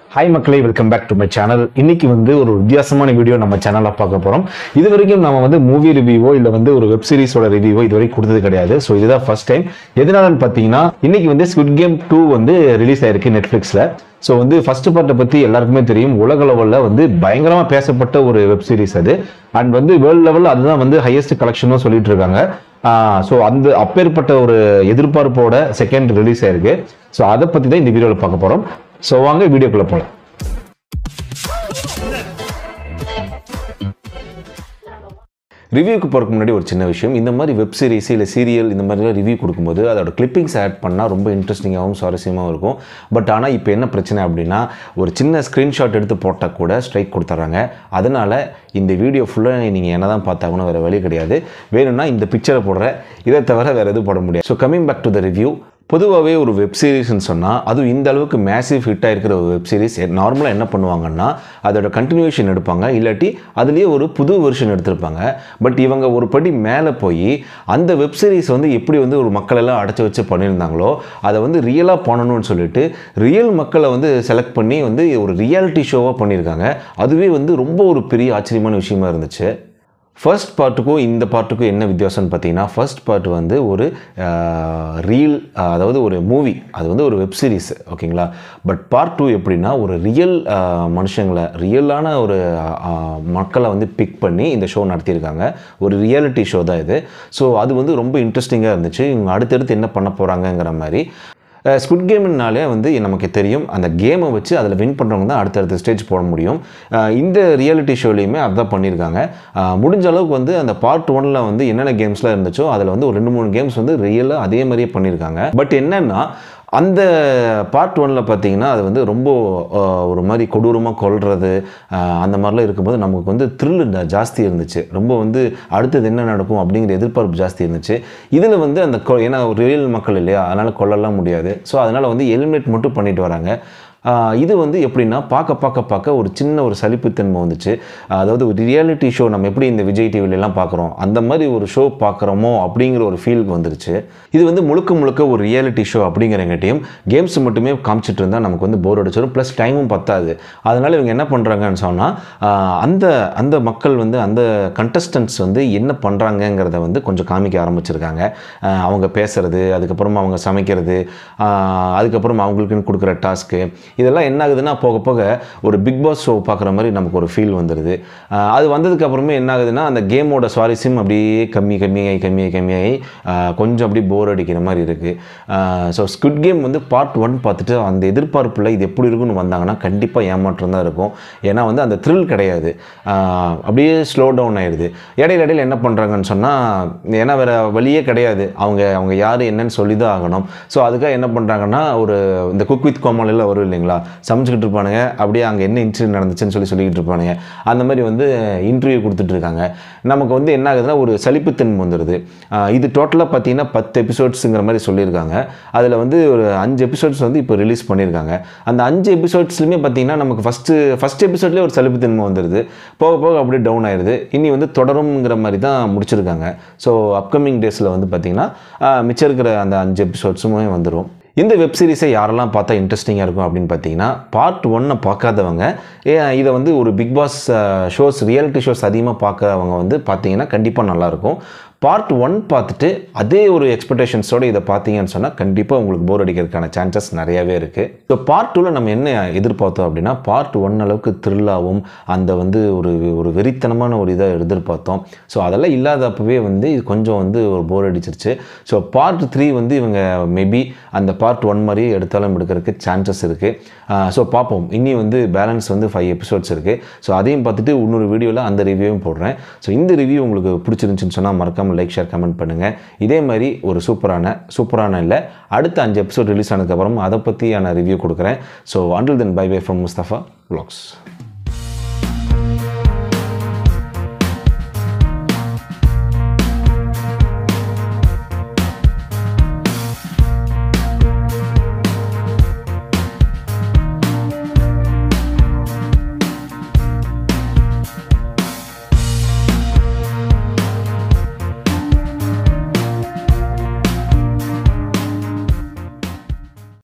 Hi மக்களே, welcome back to my channel. இன்னைக்கு ஒரு வித்தியாசமான வீடியோ நம்ம சேனல்ல பார்க்க போறோம். இது வரைக்கும் நம்ம மூவி ரிவ்யூவோ இல்ல ஒரு வெப் சீரிஸோட ரிவ்யூவோ இதுவரைக்கும் கொடுத்தது கிடையாது. ஸோ இதுதான் ஃபர்ஸ்ட் டைம். எதனாலன்னு பார்த்தீங்கன்னா இன்னைக்கு Squid Game 2 ரிலீஸ் ஆயிருக்கு நெட்ஃபிளிக்ஸ்ல. ஸோ ஃபர்ஸ்ட் பார்ட்டை பத்தி எல்லாருக்குமே தெரியும். உலக லெவல்ல பயங்கரமா பேசப்பட்ட ஒரு வெப் சீரிஸ் அது. அண்ட் வேர்ல்ட் லெவல்ல அதுதான் ஹையஸ்ட் கலெக்ஷனும் சொல்லிட்டு இருக்காங்க. ஸோ அப்பேற்பட்ட ஒரு எதிர்பார்ப்போட செகண்ட் ரிலீஸ் ஆயிருக்கு. ஸோ அதை பத்தி தான் இந்த வீடியோவில் பார்க்க போறோம். ஸோ வாங்க வீடியோக்குள்ள போகலாம். ரிவ்யூக்கு போகிறதுக்கு முன்னாடி ஒரு சின்ன விஷயம். இந்த மாதிரி வெப் சீரிஸ் இல்லை சீரியல் இந்த மாதிரிலாம் ரிவ்யூ கொடுக்கும்போது அதோட கிளிப்பிங்ஸ் ஆட் பண்ணால் ரொம்ப இன்ட்ரெஸ்டிங்காகவும் சுவாரஸ்யமாகவும் இருக்கும். பட் ஆனால் இப்போ என்ன பிரச்சனை அப்படின்னா ஒரு சின்ன ஸ்க்ரீன்ஷாட் எடுத்து போட்டால் கூட ஸ்ட்ரைக் கொடுத்துட்றாங்க. அதனால் இந்த வீடியோ ஃபுல்லாக நீங்கள் என்ன தான் பார்த்தாங்கன்னா வேறு வழி கிடையாது. வேணும்னா இந்த பிக்சரை போடுற, இதை தவிர வேறு எதுவும் போட முடியாது. So coming back to the review. பொதுவாகவே ஒரு வெப் சீரிஸ்ன்னு சொன்னால் அதுவும் இந்த அளவுக்கு மேசிவ் ஹிட் ஆகிருக்கிற ஒரு வெப் சீரிஸ் நார்மலாக என்ன பண்ணுவாங்கன்னா அதோட கண்டினியூஷன் எடுப்பாங்க, இல்லாட்டி அதுலேயே ஒரு புது வெர்ஷன் எடுத்திருப்பாங்க. பட் இவங்க ஒரு படி மேலே போய் அந்த வெப் சீரிஸ் எப்படி ஒரு மக்களெல்லாம் அடைச்சி வச்சு பண்ணியிருந்தாங்களோ அதை ரியலாக பண்ணணும்னு சொல்லிட்டு ரியல் மக்களை செலக்ட் பண்ணி ஒரு ரியாலிட்டி ஷோவாக பண்ணியிருக்காங்க. அதுவே ரொம்ப ஒரு பெரிய ஆச்சரியமான விஷயமா இருந்துச்சு. ஃபர்ஸ்ட் பார்ட்டுக்கும் இந்த பார்ட்டுக்கும் என்ன வித்தியாசம்னு பார்த்தீங்கன்னா ஃபர்ஸ்ட் பார்ட் ஒரு ரீல், அதாவது ஒரு மூவி, அது ஒரு வெப் சீரிஸ், ஓகேங்களா. பட் பார்ட் 2 எப்படின்னா ஒரு ரியல் மனுஷங்களை, ரியலான ஒரு மக்களை பிக் பண்ணி இந்த ஷோ நடத்தியிருக்காங்க. ஒரு ரியாலிட்டி ஷோ தான் இது. ஸோ அது ரொம்ப இன்ட்ரெஸ்டிங்காக இருந்துச்சு. இவங்க அடுத்தடுத்து என்ன பண்ண போகிறாங்கங்கிற மாதிரி. ஸ்குவிட் கேம்னாலே நமக்கு தெரியும், அந்த கேமை வச்சு அதில் வின் பண்ணுறவங்க தான் அடுத்தடுத்த ஸ்டேஜ் போட முடியும். இந்த ரியாலிட்டி ஷோலையுமே அதுதான் பண்ணியிருக்காங்க. முடிஞ்ச அளவுக்கு அந்த பார்ட் 1ல் என்னென்ன கேம்ஸ்லாம் இருந்துச்சோ அதில் ஒரு 2-3 கேம்ஸ் ரியலாக அதே மாதிரியே பண்ணியிருக்காங்க. பட் என்னென்னா அந்த பார்ட் 1ல் பார்த்தீங்கன்னா அது ரொம்ப ஒரு மாதிரி கொடூரமாக கொல்றது அந்த மாதிரிலாம் இருக்கும்போது நமக்கு த்ரில் ஜாஸ்தி இருந்துச்சு. ரொம்ப அடுத்தது என்ன நடக்கும் அப்படிங்கிற எதிர்பார்ப்பு ஜாஸ்தி இருந்துச்சு. இதில் அந்த ஏன்னா ஒரு ரியல் மக்கள் இல்லையா, அதனால் கொல்லலாம் முடியாது. ஸோ அதனால் எலிமினேட் மட்டும் பண்ணிட்டு வராங்க. இது எப்படின்னா பார்க்க ஒரு சின்ன ஒரு சலிப்புத்தன்மை வந்துச்சு. அதாவது ஒரு ரியாலிட்டி ஷோ நம்ம எப்படி இந்த விஜய் டிவிலெலாம் பார்க்குறோம் அந்த மாதிரி ஒரு ஷோ பார்க்குறோமோ அப்படிங்கிற ஒரு ஃபீலுக்கு வந்துருச்சு. இது முழுக்க ஒரு ரியாலிட்டி ஷோ அப்படிங்கிறங்காட்டியும் கேம்ஸ் மட்டுமே காமிச்சிட்டு இருந்தால் நமக்கு போர் அடிச்சிடும், ப்ளஸ் டைமும் பத்தாது. அதனால் இவங்க என்ன பண்ணுறாங்கன்னு சொன்னால் அந்த மக்கள் அந்த கண்டஸ்டன்ட்ஸ் என்ன பண்ணுறாங்கங்கிறத கொஞ்சம் காமிக்க ஆரம்பிச்சிருக்காங்க. அவங்க பேசுகிறது, அதுக்கப்புறமா அவங்க சமைக்கிறது, அதுக்கப்புறம் அவங்களுக்குன்னு கொடுக்குற டாஸ்க்கு, இதெல்லாம் என்ன ஆகுதுன்னா போக போக ஒரு பிக் பாஸ் ஷோ பார்க்குற மாதிரி நமக்கு ஒரு ஃபீல் வந்துடுது. அது வந்ததுக்கப்புறமே என்ன ஆகுதுன்னா அந்த கேமோட சுவாரஸ்யம் அப்படியே கம்மியாகி கொஞ்சம் அப்படியே போர் அடிக்கிற மாதிரி இருக்குது. ஸோ ஸ்குவிட் கேம் பார்ட் 1 பார்த்துட்டு அந்த எதிர்பார்ப்பில் இது எப்படி இருக்குன்னு வந்தாங்கன்னா கண்டிப்பாக ஏமாற்றம் தான் இருக்கும். ஏன்னா அந்த த்ரில் கிடையாது, அப்படியே ஸ்லோ டவுன் ஆயிடுது. இடையில என்ன பண்ணுறாங்கன்னு சொன்னால், ஏன்னா வேறு வழியே கிடையாது, அவங்க யார் என்னன்னு சொல்லி தான் ஆகணும். ஸோ அதுக்காக என்ன பண்ணுறாங்கன்னா ஒரு இந்த குக் வித் கோமாளில் வரும் இல்லைங்களா, சமைச்சிக்கிட்டு இருப்பானுங்க, அப்படியே அங்கே என்ன இன்சிடென்ட் நடந்துச்சுன்னு சொல்லிக்கிட்டு இருப்பானுங்க. அந்த மாதிரி இன்டர்வியூ கொடுத்துட்டு இருக்காங்க. நமக்கு என்ன ஆகுதுன்னா ஒரு சலிப்புத்தன்மை வந்துடுது. இது டோட்டலாக பார்த்தீங்கன்னா 10 எபிசோட்ஸுங்கிற மாதிரி சொல்லியிருக்காங்க. அதில் ஒரு 5 எபிசோட்ஸ் இப்போ ரிலீஸ் பண்ணியிருக்காங்க. அந்த 5 எபிசோட்ஸ்லையுமே பார்த்தீங்கன்னா நமக்கு ஃபஸ்ட் எபிசோட்லேயே ஒரு சலிப்புத்தன்மை வந்துடுது. போக போக அப்படியே டவுன் ஆயிடுது. இனி தொடருங்கிற மாதிரி தான் முடிச்சிருக்காங்க. ஸோ அப்கமிங் டேஸில் பார்த்தீங்கன்னா மிச்சம் இருக்கிற அந்த 5 எபிசோட்ஸுமே வந்துடும். இந்த வெப் சீரிஸை யாரெல்லாம் பார்த்தா இன்ட்ரெஸ்டிங்காக இருக்கும் அப்படின்னு பார்த்தீங்கன்னா பார்ட் 1 பார்க்காதவங்க, இதை ஒரு Bigg Boss shows, reality shows அதிகமாக பார்க்குறவங்க பார்த்தீங்கன்னா கண்டிப்பாக நல்லாயிருக்கும். பார்ட் 1 பார்த்துட்டு அதே ஒரு எக்ஸ்பெக்டேஷன்ஸோடு இதை பார்த்தீங்கன்னு சொன்னால் கண்டிப்பாக உங்களுக்கு போர் அடிக்கிறதுக்கான சான்சஸ் நிறையாவே இருக்குது. ஸோ பார்ட் 2ல் நம்ம என்ன எதிர்பார்த்தோம் அப்படின்னா பார்ட் 1 அளவுக்கு த்ரில்லாகவும் அந்த ஒரு வெறித்தனமான ஒரு இதை எதிர்பார்த்தோம். ஸோ அதெல்லாம் இல்லாதப்பவே இது கொஞ்சம் ஒரு போர் அடிச்சிருச்சு. ஸோ பார்ட் 3 இவங்க மேபி அந்த பார்ட் 1 மாதிரியே எடுத்தாலும் எடுக்கிறதுக்கு சான்சஸ் இருக்குது. ஸோ பார்ப்போம். இனி பேலன்ஸ் 5 எபிசோட்ஸ் இருக்குது. ஸோ அதையும் பார்த்துட்டு இன்னொரு வீடியோவில் அந்த ரிவ்யூவும் போடுறேன். ஸோ இந்த ரிவ்யூ உங்களுக்கு பிடிச்சிருந்துச்சுன்னு சொன்னால் மறக்காம லைக், ஷேர், கமெண்ட் பண்ணுங்கள். இதே மாதிரி ஒரு சூப்பரான இல்லை அடுத்த 5 எபிசோட் ரிலீஸ் ஆனதுக்கப்புறம் அதை பற்றியான ரிவ்யூ கொடுக்குறேன். So until then, bye bye from Mustafa Vlogs.